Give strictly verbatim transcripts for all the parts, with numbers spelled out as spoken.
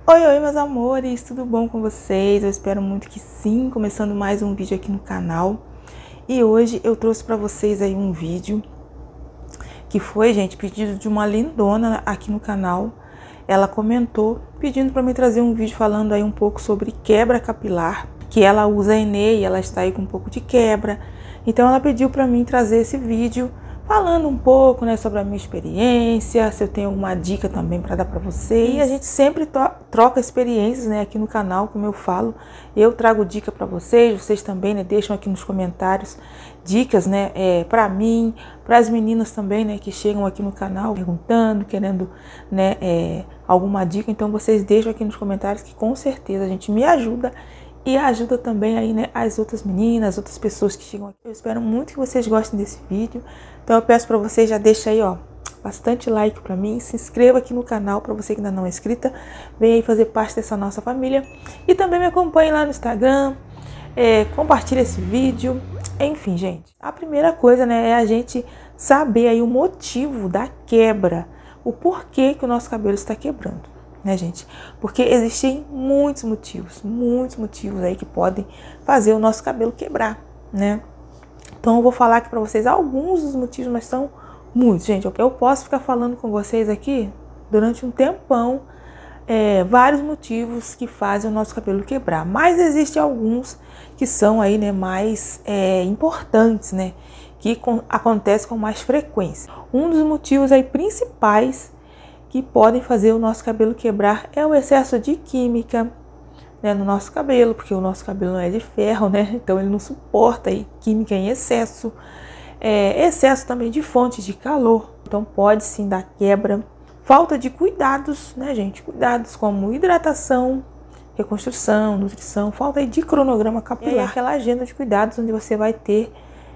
Oi, oi, meus amores, tudo bom com vocês? Eu espero muito que sim, começando mais um vídeo aqui no canal. E hoje eu trouxe pra vocês aí um vídeo que foi, gente, pedido de uma lindona aqui no canal. Ela comentou pedindo pra mim trazer um vídeo falando aí um pouco sobre quebra capilar, que ela usa Enê e ela está aí com um pouco de quebra. Então ela pediu pra mim trazer esse vídeo falando um pouco, né, sobre a minha experiência, se eu tenho alguma dica também para dar para vocês. E a gente sempre troca experiências, né, aqui no canal, como eu falo. Eu trago dica para vocês, vocês também, né, deixam aqui nos comentários dicas, né, é, para mim, para as meninas também, né, que chegam aqui no canal perguntando, querendo, né, é, alguma dica. Então vocês deixam aqui nos comentários que com certeza a gente me ajuda. E ajuda também aí, né, as outras meninas, as outras pessoas que chegam aqui. Eu espero muito que vocês gostem desse vídeo. Então eu peço para vocês, já deixa aí, ó, bastante like para mim. Se inscreva aqui no canal para você que ainda não é inscrita. Venha aí fazer parte dessa nossa família. E também me acompanhe lá no Instagram. É, compartilhe esse vídeo. Enfim, gente. A primeira coisa, né, é a gente saber aí o motivo da quebra. O porquê que o nosso cabelo está quebrando. Né, gente? Porque existem muitos motivos, muitos motivos aí que podem fazer o nosso cabelo quebrar, né? Então eu vou falar aqui pra vocês alguns dos motivos, mas são muitos, gente. Eu posso ficar falando com vocês aqui durante um tempão, é, vários motivos que fazem o nosso cabelo quebrar, mas existem alguns que são aí, né, mais é, importantes, né? Que com, acontece com mais frequência. Um dos motivos aí principais que podem fazer o nosso cabelo quebrar é o excesso de química, né, no nosso cabelo, porque o nosso cabelo não é de ferro, né? Então ele não suporta aí química em excesso. É, excesso também de fontes de calor, então pode sim dar quebra. Falta de cuidados, né, gente? Cuidados como hidratação, reconstrução, nutrição, falta aí de cronograma capilar. E aí, aquela agenda de cuidados onde você vai ter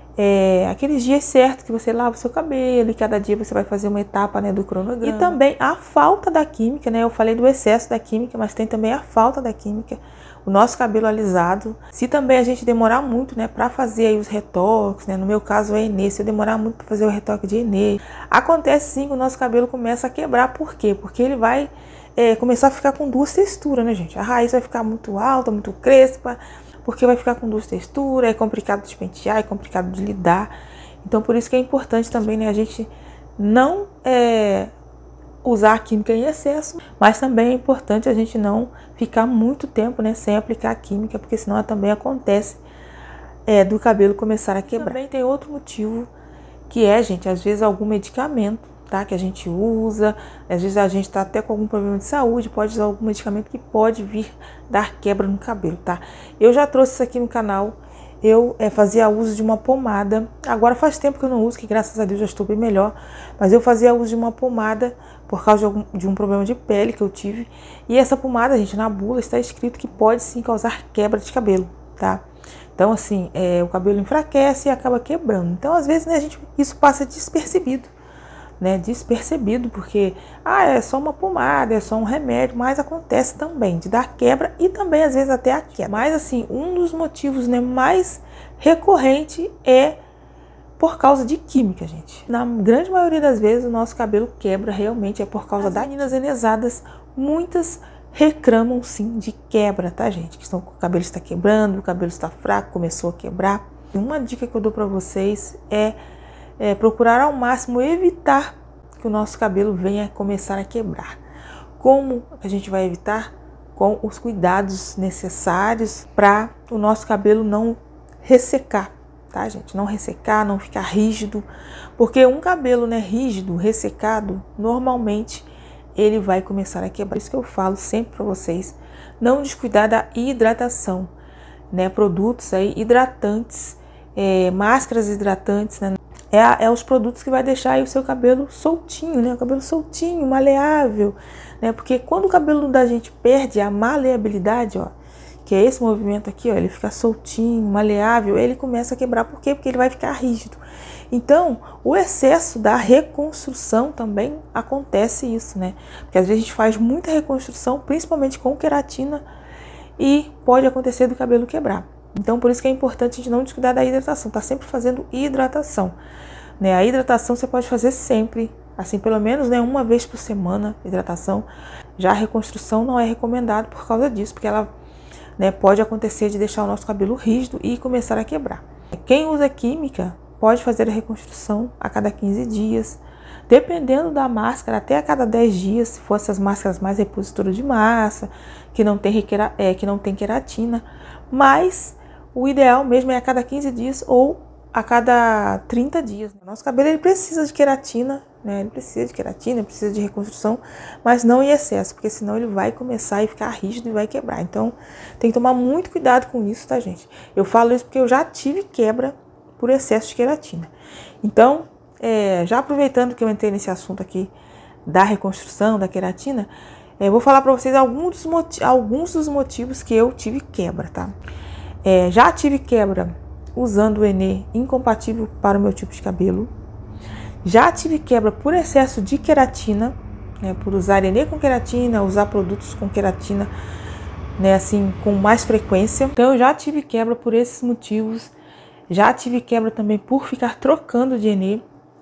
É, aqueles dias certos que você lava o seu cabelo e cada dia você vai fazer uma etapa, né, do cronograma. E também a falta da química, né? Eu falei do excesso da química, mas tem também a falta da química. O nosso cabelo alisado. Se também a gente demorar muito, né, para fazer aí os retoques, né? No meu caso é Enê, se eu demorar muito para fazer o retoque de Enê, acontece sim que o nosso cabelo começa a quebrar. Por quê? Porque ele vai é, começar a ficar com duas texturas, né, gente? A raiz vai ficar muito alta, muito crespa, porque vai ficar com duas texturas, é complicado de pentear, é complicado de lidar. Então, por isso que é importante também, né, a gente não é, usar a química em excesso, mas também é importante a gente não ficar muito tempo, né, sem aplicar a química, porque senão também acontece é, do cabelo começar a quebrar. Também tem outro motivo, que é, gente, às vezes algum medicamento, tá, que a gente usa, às vezes a gente tá até com algum problema de saúde, pode usar algum medicamento que pode vir dar quebra no cabelo, tá? Eu já trouxe isso aqui no canal, eu é, fazia uso de uma pomada, agora faz tempo que eu não uso, que graças a Deus já estou bem melhor, mas eu fazia uso de uma pomada por causa de, algum, de um problema de pele que eu tive, e essa pomada, gente, na bula está escrito que pode sim causar quebra de cabelo, tá? Então, assim, é, o cabelo enfraquece e acaba quebrando, então às vezes, né, a gente, isso passa despercebido, né, despercebido, porque ah, é só uma pomada, é só um remédio, mas acontece também de dar quebra e também às vezes até a queda. Mas assim, um dos motivos, né, mais recorrente é por causa de química, gente. Na grande maioria das vezes o nosso cabelo quebra realmente é por causa das meninas enesadas. Muitas reclamam sim de quebra, tá, gente? Que estão, o cabelo está quebrando, o cabelo está fraco, começou a quebrar. Uma dica que eu dou para vocês é É, procurar ao máximo evitar que o nosso cabelo venha começar a quebrar. Como a gente vai evitar? Com os cuidados necessários para o nosso cabelo não ressecar, tá, gente? Não ressecar, não ficar rígido, porque um cabelo, né, rígido, ressecado, normalmente ele vai começar a quebrar. Isso que eu falo sempre para vocês, não descuidar da hidratação, né? Produtos aí hidratantes, é, máscaras hidratantes, né? É, é os produtos que vai deixar aí o seu cabelo soltinho, né? O cabelo soltinho, maleável, né? Porque quando o cabelo da gente perde a maleabilidade, ó, que é esse movimento aqui, ó, ele fica soltinho, maleável, ele começa a quebrar. Por quê? Porque ele vai ficar rígido. Então, o excesso da reconstrução também acontece isso, né? Porque às vezes a gente faz muita reconstrução, principalmente com queratina, e pode acontecer do cabelo quebrar. Então, por isso que é importante a gente não descuidar da hidratação, tá sempre fazendo hidratação, né? A hidratação você pode fazer sempre, assim, pelo menos, né, uma vez por semana, hidratação. Já a reconstrução não é recomendado por causa disso, porque ela, né, pode acontecer de deixar o nosso cabelo rígido e começar a quebrar. Quem usa química pode fazer a reconstrução a cada quinze dias, dependendo da máscara, até a cada dez dias, se for essas máscaras mais repositora de massa, que não tem, é, que não tem queratina. Mas o ideal mesmo é a cada quinze dias ou a cada trinta dias. Nosso cabelo ele precisa de queratina, né? Ele precisa de queratina, precisa de reconstrução, mas não em excesso, porque senão ele vai começar a ficar rígido e vai quebrar. Então tem que tomar muito cuidado com isso, tá, gente? Eu falo isso porque eu já tive quebra por excesso de queratina. Então, é, já aproveitando que eu entrei nesse assunto aqui da reconstrução, da queratina, eu vou falar para vocês alguns dos, alguns dos motivos que eu tive quebra, tá? É, já tive quebra usando o Enê incompatível para o meu tipo de cabelo. Já tive quebra por excesso de queratina, né, por usar Enê com queratina, usar produtos com queratina, né, assim, com mais frequência. Então eu já tive quebra por esses motivos. Já tive quebra também por ficar trocando de Enê,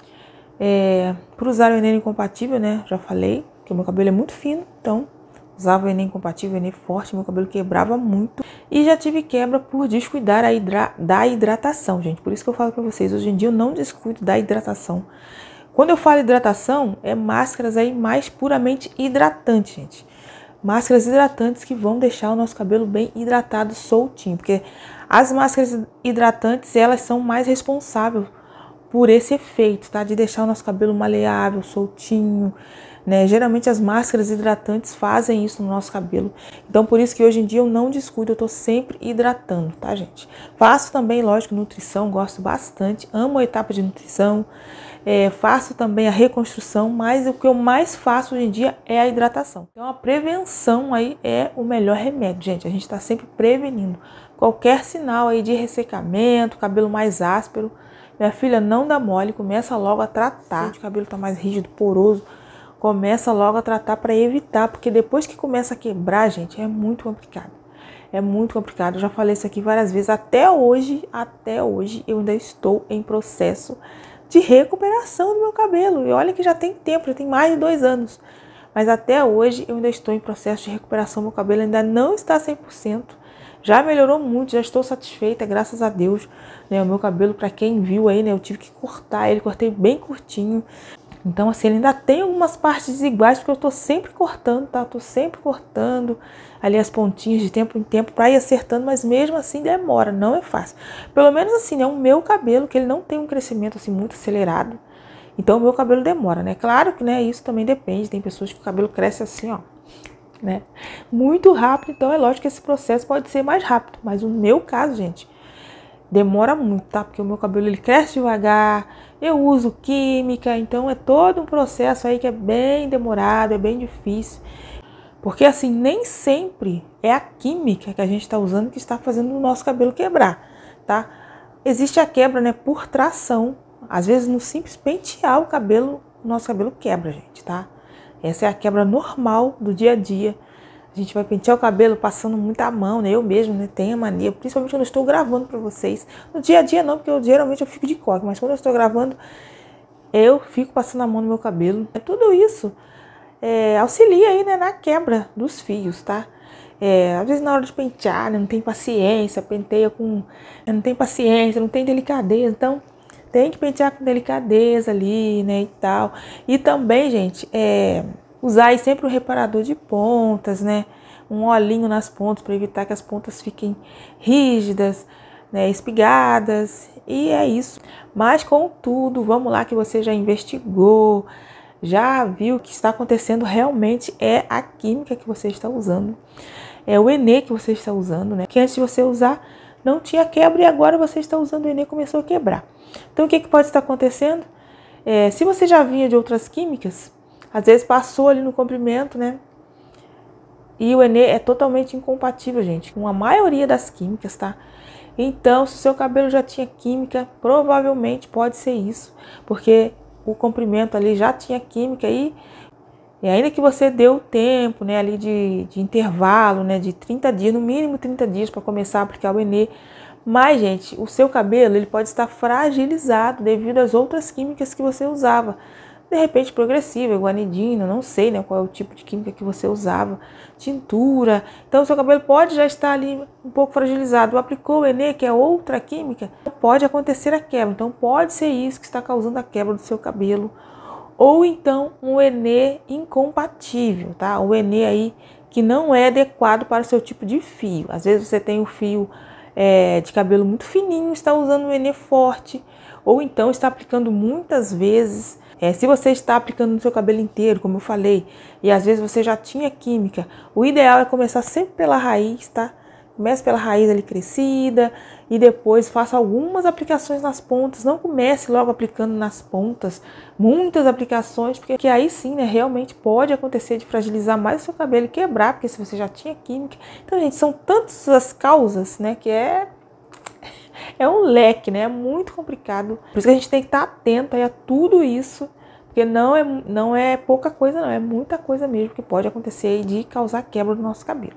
é, por usar o Enê incompatível, né, já falei, que o meu cabelo é muito fino, então usava o Enê incompatível, o Enê forte, meu cabelo quebrava muito. E já tive quebra por descuidar a hidra da hidratação, gente. Por isso que eu falo pra vocês, hoje em dia eu não descuido da hidratação. Quando eu falo hidratação, é máscaras aí mais puramente hidratantes, gente. Máscaras hidratantes que vão deixar o nosso cabelo bem hidratado, soltinho. Porque as máscaras hidratantes, elas são mais responsáveis por esse efeito, tá? De deixar o nosso cabelo maleável, soltinho, né? Geralmente as máscaras hidratantes fazem isso no nosso cabelo. Então por isso que hoje em dia eu não descuido, eu tô sempre hidratando, tá, gente? Faço também, lógico, nutrição, gosto bastante, amo a etapa de nutrição. É, faço também a reconstrução, mas o que eu mais faço hoje em dia é a hidratação. Então a prevenção aí é o melhor remédio, gente. A gente tá sempre prevenindo. Qualquer sinal aí de ressecamento, cabelo mais áspero, minha filha, não dá mole, começa logo a tratar. Se o cabelo tá mais rígido, poroso, começa logo a tratar para evitar, porque depois que começa a quebrar, gente, é muito complicado. É muito complicado. Eu já falei isso aqui várias vezes. Até hoje, até hoje, eu ainda estou em processo de recuperação do meu cabelo. E olha que já tem tempo, já tem mais de dois anos. Mas até hoje eu ainda estou em processo de recuperação. Meu cabelo ainda não está cem por cento. Já melhorou muito, já estou satisfeita, graças a Deus. Né, o meu cabelo, para quem viu aí, né, eu tive que cortar ele, cortei bem curtinho. Então, assim, ele ainda tem algumas partes desiguais, porque eu tô sempre cortando, tá? Eu tô sempre cortando ali as pontinhas de tempo em tempo para ir acertando, mas mesmo assim demora, não é fácil. Pelo menos assim, é o meu cabelo, que ele não tem um crescimento assim muito acelerado. Então, o meu cabelo demora, né? Claro que, né, isso também depende. Tem pessoas que o cabelo cresce assim, ó, né? Muito rápido, então é lógico que esse processo pode ser mais rápido. Mas o meu caso, gente, demora muito, tá? Porque o meu cabelo ele cresce devagar, eu uso química, então é todo um processo aí que é bem demorado, é bem difícil. Porque assim, nem sempre é a química que a gente está usando que está fazendo o nosso cabelo quebrar, tá? Existe a quebra, né, por tração. Às vezes no simples pentear o cabelo, o nosso cabelo quebra, gente, tá? Essa é a quebra normal do dia a dia. A gente vai pentear o cabelo passando muita mão, né? Eu mesmo, né, tenho a mania, principalmente quando eu estou gravando para vocês. No dia a dia não, porque eu, geralmente eu fico de coque, mas quando eu estou gravando, eu fico passando a mão no meu cabelo. É tudo isso é, auxilia aí, né, na quebra dos fios, tá? É, às vezes na hora de pentear, né, não tem paciência, penteia com... não tem paciência, não tem delicadeza, então tem que pentear com delicadeza ali, né, e tal. E também, gente, é... usar aí sempre um reparador de pontas, né? Um olhinho nas pontas para evitar que as pontas fiquem rígidas, né? Espigadas. E é isso. Mas contudo, vamos lá que você já investigou, já viu o que está acontecendo realmente é a química que você está usando. É o Enê que você está usando, né? Que antes de você usar não tinha quebra e agora você está usando o Enê e começou a quebrar. Então o que, que pode estar acontecendo? É, se você já vinha de outras químicas, às vezes passou ali no comprimento, né? E o Enê é totalmente incompatível, gente, com a maioria das químicas, tá? Então, se o seu cabelo já tinha química, provavelmente pode ser isso. Porque o comprimento ali já tinha química e, e ainda que você deu tempo, né, ali de, de intervalo, né, de trinta dias, no mínimo trinta dias para começar a aplicar o Enê. Mas, gente, o seu cabelo ele pode estar fragilizado devido às outras químicas que você usava. de repente progressiva, guanidina, não sei, né, qual é o tipo de química que você usava, tintura. Então o seu cabelo pode já estar ali um pouco fragilizado. Aplicou o Enê, que é outra química, pode acontecer a quebra. Então pode ser isso que está causando a quebra do seu cabelo. Ou então um Enê incompatível, tá? O Enê aí que não é adequado para o seu tipo de fio. Às vezes você tem um fio é, de cabelo muito fininho, está usando um Enê forte, ou então está aplicando muitas vezes. É, se você está aplicando no seu cabelo inteiro, como eu falei, e às vezes você já tinha química, o ideal é começar sempre pela raiz, tá? Comece pela raiz ali crescida e depois faça algumas aplicações nas pontas. Não comece logo aplicando nas pontas, muitas aplicações, porque que aí sim, né, realmente pode acontecer de fragilizar mais o seu cabelo e quebrar, porque se você já tinha química. Então, gente, são tantas as causas, né, que é é um leque, né, é muito complicado. Por isso que a gente tem que estar atento aí a tudo isso, porque não é, não é pouca coisa, não, é muita coisa mesmo que pode acontecer aí de causar quebra do nosso cabelo.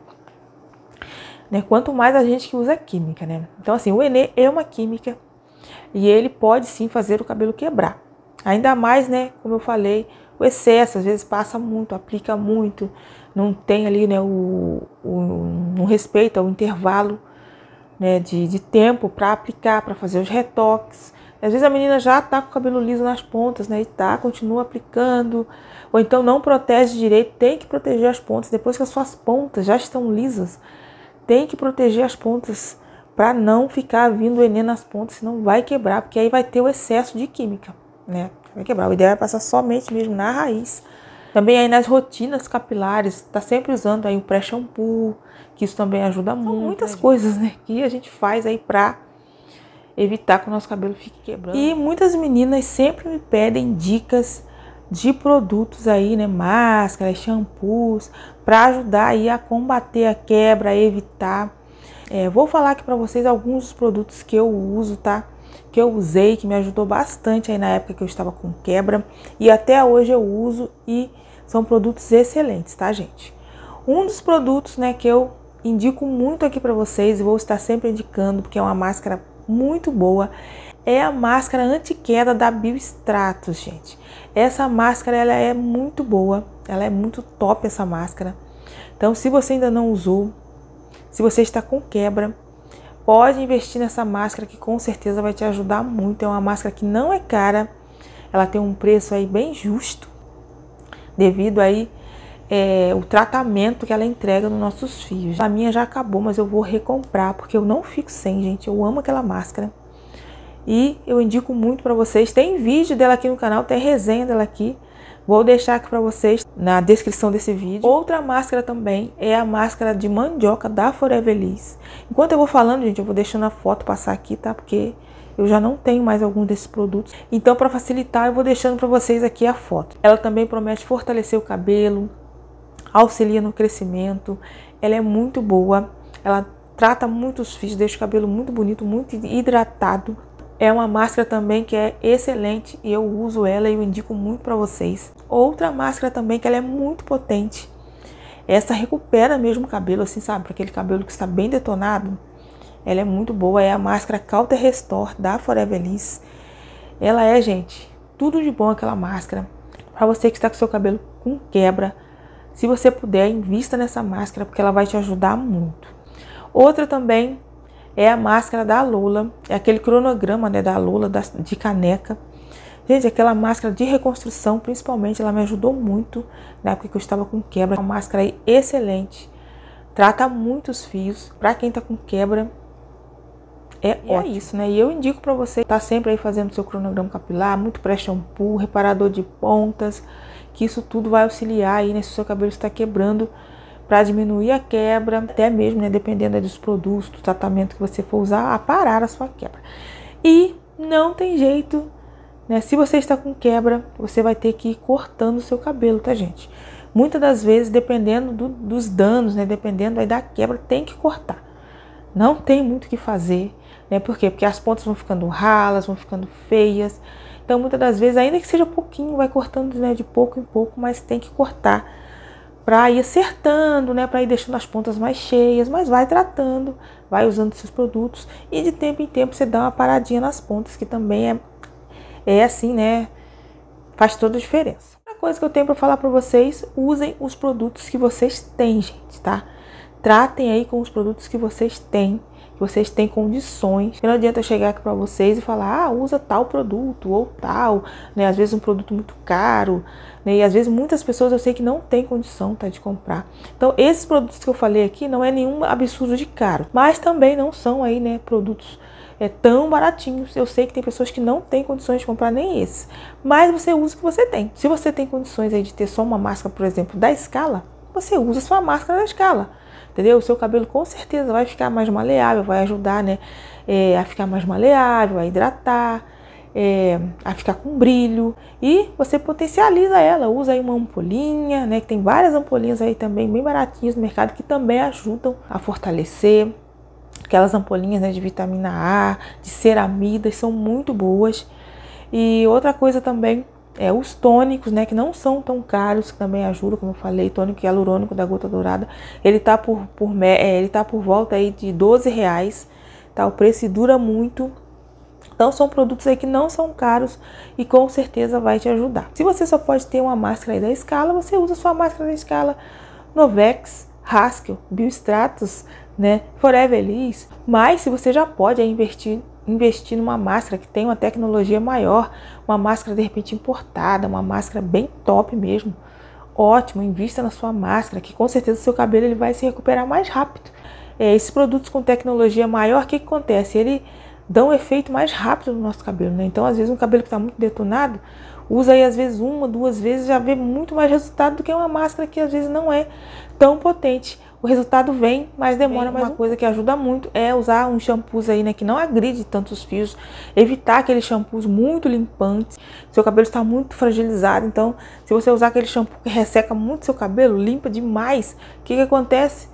Né? Quanto mais a gente que usa química, né? Então, assim, o Enê é uma química e ele pode sim fazer o cabelo quebrar. Ainda mais, né? Como eu falei, o excesso, às vezes passa muito, aplica muito, não tem ali, né? O, o, não respeita o intervalo, né? De, de tempo para aplicar, para fazer os retoques. Às vezes a menina já tá com o cabelo liso nas pontas, né? E tá, continua aplicando, ou então não protege direito, tem que proteger as pontas. Depois que as suas pontas já estão lisas, tem que proteger as pontas para não ficar vindo Enê nas pontas, senão vai quebrar, porque aí vai ter o excesso de química, né? Vai quebrar. O ideal é passar somente mesmo na raiz. Também aí nas rotinas capilares, tá sempre usando aí o pré-shampoo, que isso também ajuda muito. São muitas né, coisas, né, que a gente faz aí para evitar que o nosso cabelo fique quebrando. E muitas meninas sempre me pedem dicas de produtos aí, né, máscaras, shampoos, para ajudar aí a combater a quebra, a evitar. É, vou falar aqui para vocês alguns dos produtos que eu uso, tá? Que eu usei, que me ajudou bastante aí na época que eu estava com quebra e até hoje eu uso e são produtos excelentes, tá, gente? Um dos produtos, né, que eu indico muito aqui para vocês e vou estar sempre indicando, porque é uma máscara muito boa, é a máscara anti-queda da Biostratos, gente. Essa máscara, ela é muito boa, ela é muito top essa máscara. Então, se você ainda não usou, se você está com quebra, pode investir nessa máscara que com certeza vai te ajudar muito. É uma máscara que não é cara, ela tem um preço aí bem justo, devido aí é, o tratamento que ela entrega nos nossos fios. A minha já acabou, mas eu vou recomprar, porque eu não fico sem, gente. Eu amo aquela máscara. E eu indico muito para vocês. Tem vídeo dela aqui no canal, tem resenha dela aqui. Vou deixar aqui para vocês na descrição desse vídeo. Outra máscara também é a máscara de mandioca da Forever Liss. Enquanto eu vou falando, gente, eu vou deixando a foto passar aqui, tá? Porque eu já não tenho mais algum desses produtos. Então, para facilitar, eu vou deixando para vocês aqui a foto. Ela também promete fortalecer o cabelo, auxilia no crescimento. Ela é muito boa. Ela trata muitos fios, deixa o cabelo muito bonito, muito hidratado. É uma máscara também que é excelente e eu uso ela e eu indico muito para vocês. Outra máscara também que ela é muito potente. Essa recupera mesmo o cabelo, assim, sabe? Para aquele cabelo que está bem detonado. Ela é muito boa. É a máscara Cauter Restore da Forever Liss. Ela é, gente, tudo de bom aquela máscara. Para você que está com seu cabelo com quebra, se você puder, invista nessa máscara porque ela vai te ajudar muito. Outra também é a máscara da Lola, é aquele cronograma, né, da Lola, da, de caneca. Gente, aquela máscara de reconstrução, principalmente, ela me ajudou muito na época que eu estava com quebra. Uma máscara aí excelente, trata muitos fios. Para quem tá com quebra, é e ótimo. É isso, né? E eu indico para você estar tá sempre aí fazendo seu cronograma capilar, muito pré-shampoo, reparador de pontas, que isso tudo vai auxiliar aí, né, se o seu cabelo está quebrando, para diminuir a quebra, até mesmo, né, dependendo dos produtos, do tratamento que você for usar, a parar a sua quebra. E não tem jeito, né, se você está com quebra, você vai ter que ir cortando o seu cabelo, tá, gente? Muitas das vezes, dependendo do, dos danos, né, dependendo aí da quebra, tem que cortar. Não tem muito o que fazer, né, por quê? Porque as pontas vão ficando ralas, vão ficando feias. Então, muitas das vezes, ainda que seja pouquinho, vai cortando, né, de pouco em pouco, mas tem que cortar para ir acertando, né, para ir deixando as pontas mais cheias, mas vai tratando, vai usando seus produtos e de tempo em tempo você dá uma paradinha nas pontas, que também é, é assim, né, faz toda a diferença. A coisa que eu tenho para falar para vocês, usem os produtos que vocês têm, gente, tá? Tratem aí com os produtos que vocês têm, que vocês têm condições. Não adianta eu chegar aqui para vocês e falar, ah, usa tal produto ou tal, né? Às vezes um produto muito caro, né? E às vezes muitas pessoas eu sei que não tem condição, tá, de comprar. Então, esses produtos que eu falei aqui não é nenhum absurdo de caro, mas também não são aí, né, produtos é, tão baratinhos. Eu sei que tem pessoas que não têm condições de comprar nem esse, mas você usa o que você tem. Se você tem condições aí de ter só uma máscara, por exemplo, da Scala, você usa sua máscara da Scala. Entendeu? O seu cabelo com certeza vai ficar mais maleável, vai ajudar, né, é, a ficar mais maleável, a hidratar, é, a ficar com brilho. E você potencializa ela, usa aí uma ampolinha, né, que tem várias ampolinhas aí também bem baratinhas no mercado que também ajudam a fortalecer. Aquelas ampolinhas, né, de vitamina A, de ceramidas, são muito boas. E outra coisa também é os tônicos, né, que não são tão caros, que também ajudam, como eu falei, tônico hialurônico da Gota Dourada, ele tá por, por, é, ele tá por volta aí de doze reais, tá? O preço dura muito. Então são produtos aí que não são caros e com certeza vai te ajudar. Se você só pode ter uma máscara aí da Scala, você usa sua máscara da Scala, Novex, Haskell, Biostratos, né, Forever Elise. Mas se você já pode aí investir investir numa máscara que tem uma tecnologia maior, uma máscara de repente importada, uma máscara bem top mesmo, ótimo, invista na sua máscara, que com certeza o seu cabelo ele vai se recuperar mais rápido. É, esses produtos com tecnologia maior, o que, que acontece? Ele dá um efeito mais rápido no nosso cabelo, né? Então, às vezes, um cabelo que está muito detonado, usa aí às vezes uma, duas vezes, já vê muito mais resultado do que uma máscara que às vezes não é tão potente. O resultado vem, mas demora mais. Uma coisa que ajuda muito é usar um shampoos aí, né, que não agride tantos fios, evitar aqueles shampoos muito limpantes. Seu cabelo está muito fragilizado, então se você usar aquele shampoo que resseca muito seu cabelo, limpa demais, o que que acontece?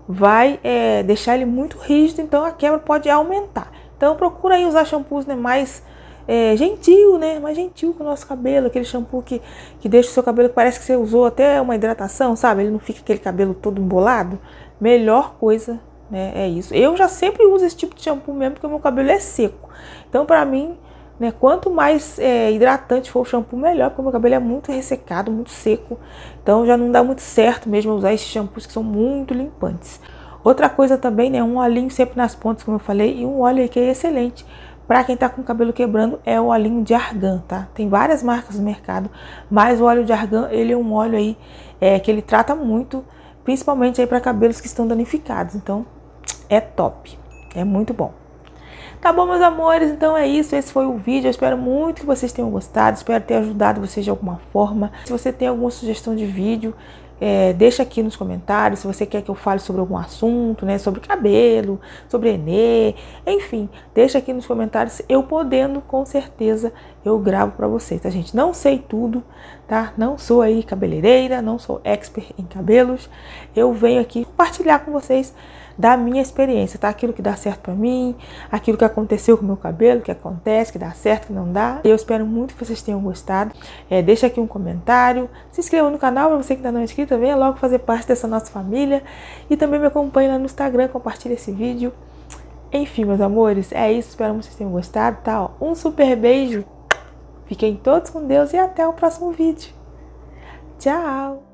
Vai é, deixar ele muito rígido, então a quebra pode aumentar. Então procura aí usar shampoos, né, mais É, gentil, né? Mais gentil com o nosso cabelo, aquele shampoo que, que deixa o seu cabelo que parece que você usou até uma hidratação, sabe? Ele não fica aquele cabelo todo embolado. Melhor coisa, né? É isso. Eu já sempre uso esse tipo de shampoo mesmo, porque o meu cabelo é seco. Então, pra mim, né, quanto mais é, hidratante for o shampoo, melhor, porque o meu cabelo é muito ressecado, muito seco. Então, já não dá muito certo mesmo usar esses shampoos que são muito limpantes. Outra coisa também, né? Um olhinho sempre nas pontas, como eu falei, e um óleo aí que é excelente para quem tá com o cabelo quebrando, é o olhinho de argan, tá? Tem várias marcas no mercado, mas o óleo de argan, ele é um óleo aí é, que ele trata muito, principalmente aí para cabelos que estão danificados. Então, é top, é muito bom. Tá bom, meus amores? Então é isso, esse foi o vídeo. Eu espero muito que vocês tenham gostado, espero ter ajudado vocês de alguma forma. Se você tem alguma sugestão de vídeo, É, deixa aqui nos comentários se você quer que eu fale sobre algum assunto, né, sobre cabelo, sobre Enê, enfim, deixa aqui nos comentários. Eu podendo, com certeza, eu gravo pra vocês, tá, gente? Não sei tudo, tá? Não sou aí cabeleireira, não sou expert em cabelos. Eu venho aqui compartilhar com vocês da minha experiência, tá? Aquilo que dá certo pra mim, aquilo que aconteceu com o meu cabelo, que acontece, que dá certo, que não dá. Eu espero muito que vocês tenham gostado. É, deixa aqui um comentário, se inscreva no canal, para você que ainda não é inscrito, venha logo fazer parte dessa nossa família. E também me acompanhe lá no Instagram, compartilhe esse vídeo. Enfim, meus amores, é isso. Espero que vocês tenham gostado, tá? Ó, um super beijo. Fiquem todos com Deus e até o próximo vídeo. Tchau!